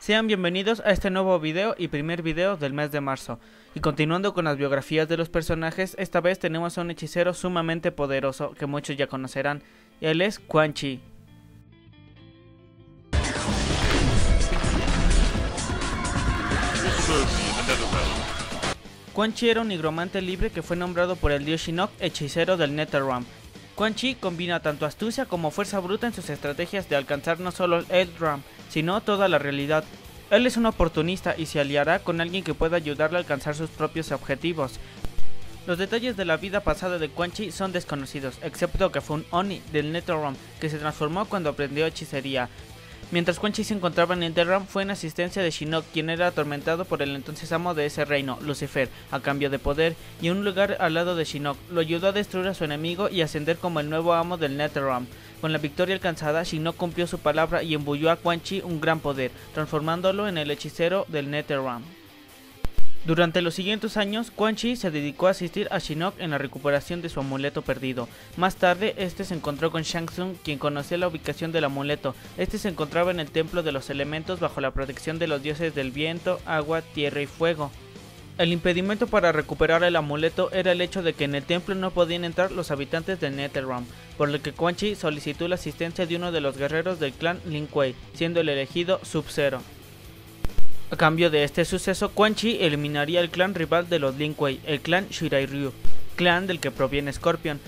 Sean bienvenidos a este nuevo video y primer video del mes de marzo. Y continuando con las biografías de los personajes, esta vez tenemos a un hechicero sumamente poderoso que muchos ya conocerán. Él es Quan Chi. Quan Chi era un nigromante libre que fue nombrado por el dios Shinnok hechicero del Netherrealm. Quan Chi combina tanto astucia como fuerza bruta en sus estrategias de alcanzar no solo el Earthrealm, sino toda la realidad. Él es un oportunista y se aliará con alguien que pueda ayudarle a alcanzar sus propios objetivos. Los detalles de la vida pasada de Quan Chi son desconocidos, excepto que fue un Oni del Netherrealm que se transformó cuando aprendió hechicería. Mientras Quan Chi se encontraba en Netherrealm, fue en asistencia de Shinnok, quien era atormentado por el entonces amo de ese reino, Lucifer, a cambio de poder, y en un lugar al lado de Shinnok, lo ayudó a destruir a su enemigo y ascender como el nuevo amo del Netherrealm. Con la victoria alcanzada, Shinnok cumplió su palabra y embuyó a Quan Chi un gran poder, transformándolo en el hechicero del Netherrealm. Durante los siguientes años, Quan Chi se dedicó a asistir a Shinnok en la recuperación de su amuleto perdido. Más tarde, este se encontró con Shang Tsung, quien conocía la ubicación del amuleto. Este se encontraba en el templo de los elementos bajo la protección de los dioses del viento, agua, tierra y fuego. El impedimento para recuperar el amuleto era el hecho de que en el templo no podían entrar los habitantes del Netherrealm, por lo que Quan Chi solicitó la asistencia de uno de los guerreros del clan Lin Kuei, siendo el elegido Sub-Zero. A cambio de este suceso, Quan Chi eliminaría el clan rival de los Lin Kuei, el clan Shirai Ryu, clan del que proviene Scorpion,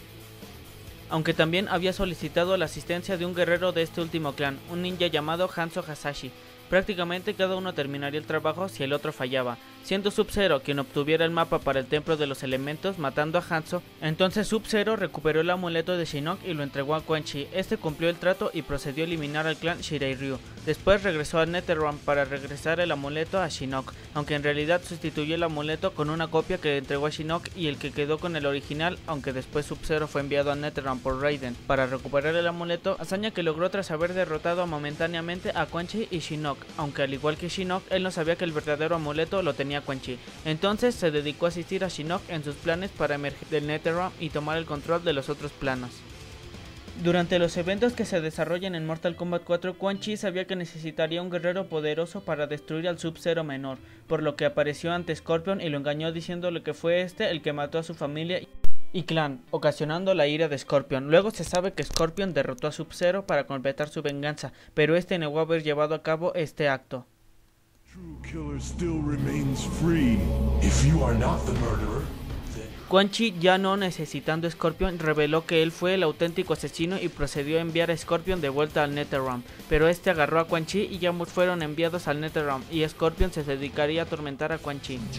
aunque también había solicitado la asistencia de un guerrero de este último clan, un ninja llamado Hanzo Hasashi. Prácticamente cada uno terminaría el trabajo si el otro fallaba, siendo Sub-Zero quien obtuviera el mapa para el templo de los elementos matando a Hanzo. Entonces Sub-Zero recuperó el amuleto de Shinnok y lo entregó a Quan Chi. Este cumplió el trato y procedió a eliminar al clan Shirai Ryu. Después regresó a Netherrealm para regresar el amuleto a Shinnok, aunque en realidad sustituyó el amuleto con una copia que entregó a Shinnok y el que quedó con el original, aunque después Sub-Zero fue enviado a Netherrealm por Raiden para recuperar el amuleto, hazaña que logró tras haber derrotado momentáneamente a Quan Chi y Shinnok, aunque al igual que Shinnok, él no sabía que el verdadero amuleto lo tenía Quan Chi. Entonces se dedicó a asistir a Shinnok en sus planes para emerger del Netherrealm y tomar el control de los otros planos. Durante los eventos que se desarrollan en Mortal Kombat 4, Quan Chi sabía que necesitaría un guerrero poderoso para destruir al Sub-Zero menor, por lo que apareció ante Scorpion y lo engañó diciéndole que fue este el que mató a su familia y clan, ocasionando la ira de Scorpion. Luego se sabe que Scorpion derrotó a Sub-Zero para completar su venganza, pero este negó haber llevado a cabo este acto. Quan Chi, ya no necesitando a Scorpion, reveló que él fue el auténtico asesino y procedió a enviar a Scorpion de vuelta al Netherrealm, pero este agarró a Quan Chi y ambos fueron enviados al Netherrealm y Scorpion se dedicaría a atormentar a Quan Chi.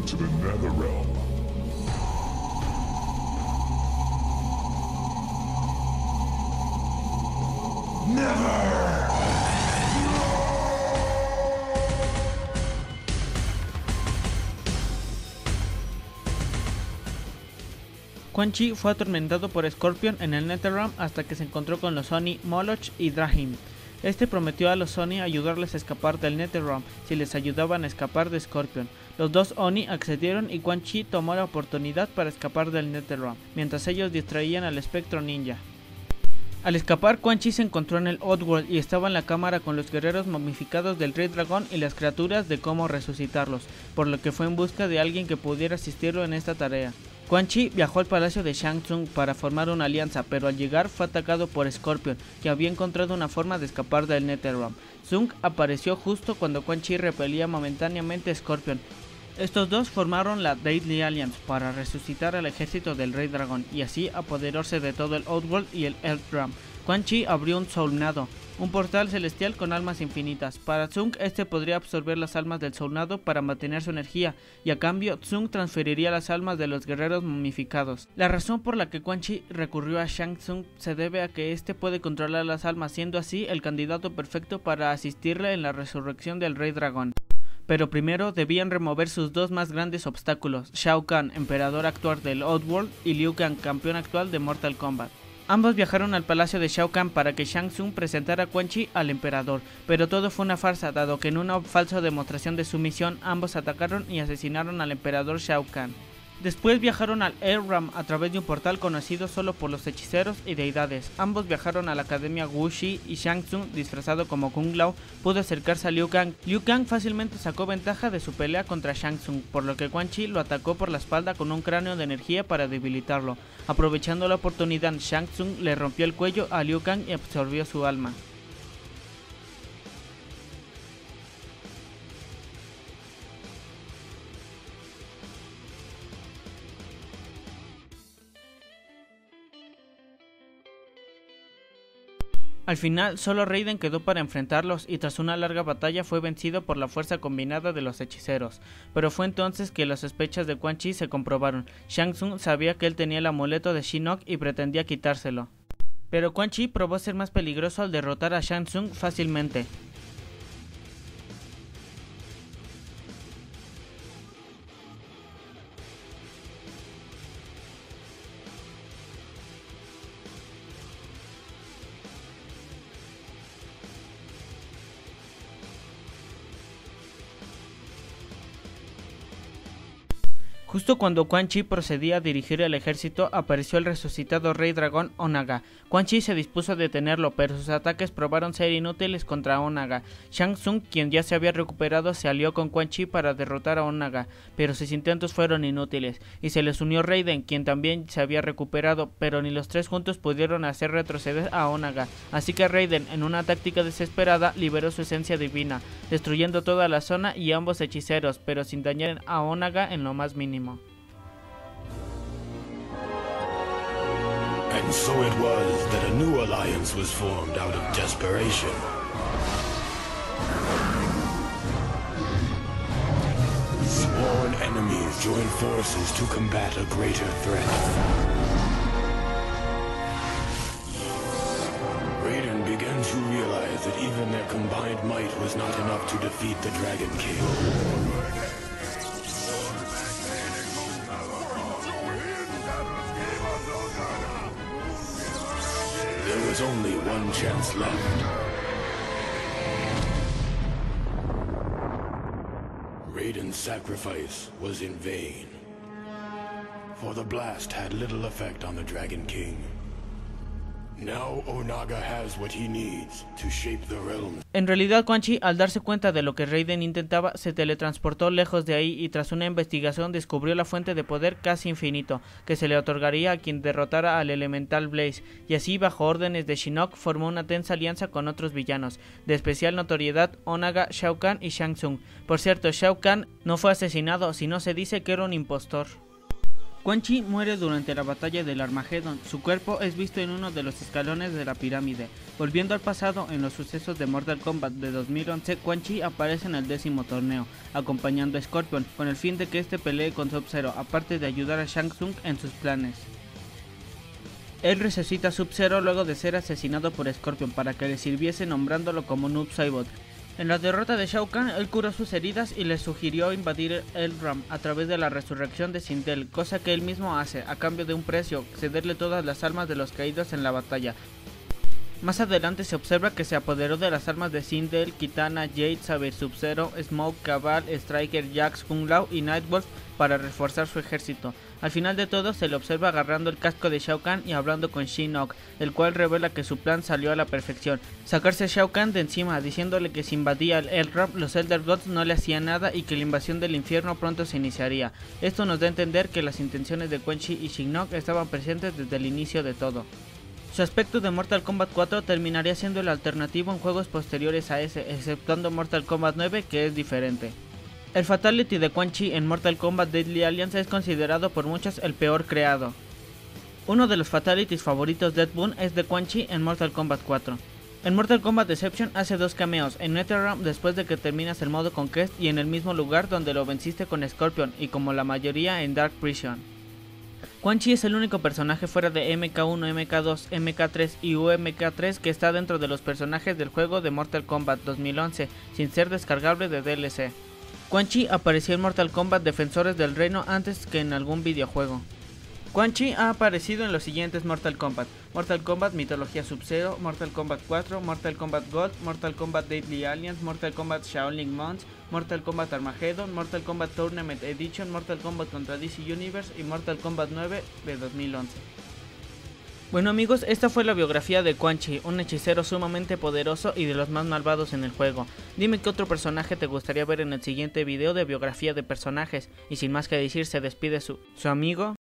Quan Chi fue atormentado por Scorpion en el Netherrealm hasta que se encontró con los Oni, Moloch y Drahim. Este prometió a los Oni ayudarles a escapar del Netherrealm si les ayudaban a escapar de Scorpion. Los dos Oni accedieron y Quan Chi tomó la oportunidad para escapar del Netherrealm, mientras ellos distraían al espectro ninja. Al escapar, Quan Chi se encontró en el Outworld y estaba en la cámara con los guerreros momificados del Rey Dragón y las criaturas de cómo resucitarlos, por lo que fue en busca de alguien que pudiera asistirlo en esta tarea. Quan Chi viajó al palacio de Shang Tsung para formar una alianza, pero al llegar fue atacado por Scorpion, que había encontrado una forma de escapar del Netherrealm. Tsung apareció justo cuando Quan Chi repelía momentáneamente a Scorpion. Estos dos formaron la Deadly Alliance para resucitar al ejército del Rey Dragón y así apoderarse de todo el Outworld y el Earthrealm. Quan Chi abrió un Soulnado, un portal celestial con almas infinitas. Para Tsung, este podría absorber las almas del Soulnado para mantener su energía, y a cambio Tsung transferiría las almas de los guerreros momificados. La razón por la que Quan Chi recurrió a Shang Tsung se debe a que este puede controlar las almas, siendo así el candidato perfecto para asistirle en la resurrección del Rey Dragón. Pero primero debían remover sus dos más grandes obstáculos, Shao Kahn, emperador actual del Outworld, y Liu Kang, campeón actual de Mortal Kombat. Ambos viajaron al palacio de Shao Kahn para que Shang Tsung presentara a Quan Chi al emperador, pero todo fue una farsa, dado que en una falsa demostración de sumisión ambos atacaron y asesinaron al emperador Shao Kahn. Después viajaron al Elram a través de un portal conocido solo por los hechiceros y deidades. Ambos viajaron a la academia Wuxi y Shang Tsung, disfrazado como Kung Lao, pudo acercarse a Liu Kang. Liu Kang fácilmente sacó ventaja de su pelea contra Shang Tsung, por lo que Quan Chi lo atacó por la espalda con un cráneo de energía para debilitarlo. Aprovechando la oportunidad, Shang Tsung le rompió el cuello a Liu Kang y absorbió su alma. Al final, solo Raiden quedó para enfrentarlos y tras una larga batalla fue vencido por la fuerza combinada de los hechiceros. Pero fue entonces que las sospechas de Quan Chi se comprobaron. Shang Tsung sabía que él tenía el amuleto de Shinnok y pretendía quitárselo. Pero Quan Chi probó ser más peligroso al derrotar a Shang Tsung fácilmente. Justo cuando Quan Chi procedía a dirigir el ejército, apareció el resucitado Rey Dragón Onaga. Quan Chi se dispuso a detenerlo, pero sus ataques probaron ser inútiles contra Onaga. Shang Tsung, quien ya se había recuperado, se alió con Quan Chi para derrotar a Onaga, pero sus intentos fueron inútiles, y se les unió Raiden, quien también se había recuperado, pero ni los tres juntos pudieron hacer retroceder a Onaga. Así que Raiden, en una táctica desesperada, liberó su esencia divina, destruyendo toda la zona y ambos hechiceros, pero sin dañar a Onaga en lo más mínimo. And so it was that a new alliance was formed out of desperation. Sworn enemies joined forces to combat a greater threat. Raiden began to realize that even their combined might was not enough to defeat the Dragon King. There was only one chance left. Raiden's sacrifice was in vain, for the blast had little effect on the Dragon King. Now Onaga has what he needs to shape the realms. En realidad, Quan Chi, al darse cuenta de lo que Raiden intentaba, se teletransportó lejos de ahí y tras una investigación descubrió la fuente de poder casi infinito, que se le otorgaría a quien derrotara al Elemental Blaze, y así, bajo órdenes de Shinnok, formó una tensa alianza con otros villanos, de especial notoriedad Onaga, Shao Kahn y Shang Tsung. Por cierto, Shao Kahn no fue asesinado, sino se dice que era un impostor. Quan Chi muere durante la batalla del Armageddon. Su cuerpo es visto en uno de los escalones de la pirámide. Volviendo al pasado, en los sucesos de Mortal Kombat de 2011, Quan Chi aparece en el 10º torneo, acompañando a Scorpion, con el fin de que este pelee con Sub-Zero, aparte de ayudar a Shang Tsung en sus planes. Él resucita a Sub-Zero luego de ser asesinado por Scorpion para que le sirviese, nombrándolo como Noob Saibot. En la derrota de Shao Kahn, él curó sus heridas y le sugirió invadir Elram a través de la resurrección de Sindel, cosa que él mismo hace, a cambio de un precio, cederle todas las almas de los caídos en la batalla. Más adelante se observa que se apoderó de las armas de Sindel, Kitana, Jade, Saber Sub-Zero, Smoke, Cabal, Striker, Jax, Kung Lao y Nightwolf para reforzar su ejército. Al final de todo se le observa agarrando el casco de Shao Kahn y hablando con Shinnok, el cual revela que su plan salió a la perfección, sacarse a Shao Kahn de encima, diciéndole que si invadía el Elram, los Elder Gods no le hacían nada y que la invasión del infierno pronto se iniciaría. Esto nos da a entender que las intenciones de Quan Chi y Shinnok estaban presentes desde el inicio de todo. Su aspecto de Mortal Kombat 4 terminaría siendo el alternativo en juegos posteriores a ese, exceptuando Mortal Kombat 9, que es diferente. El Fatality de Quan Chi en Mortal Kombat Deadly Alliance es considerado por muchos el peor creado. Uno de los Fatalities favoritos de Ed Boon es de Quan Chi en Mortal Kombat 4. En Mortal Kombat Deception hace dos cameos, en NetherRealm después de que terminas el modo Conquest y en el mismo lugar donde lo venciste con Scorpion y como la mayoría en Dark Prison. Quan Chi es el único personaje fuera de MK1, MK2, MK3 y UMK3 que está dentro de los personajes del juego de Mortal Kombat 2011, sin ser descargable de DLC. Quan Chi apareció en Mortal Kombat Defensores del Reino antes que en algún videojuego. Quan Chi ha aparecido en los siguientes Mortal Kombat: Mortal Kombat Mitología Sub-Zero, Mortal Kombat 4, Mortal Kombat Gold, Mortal Kombat Deadly Alliance, Mortal Kombat Shaolin Monks, Mortal Kombat Armageddon, Mortal Kombat Tournament Edition, Mortal Kombat contra DC Universe y Mortal Kombat 9 de 2011. Bueno amigos, esta fue la biografía de Quan Chi, un hechicero sumamente poderoso y de los más malvados en el juego. Dime qué otro personaje te gustaría ver en el siguiente video de biografía de personajes, y sin más que decir se despide su amigo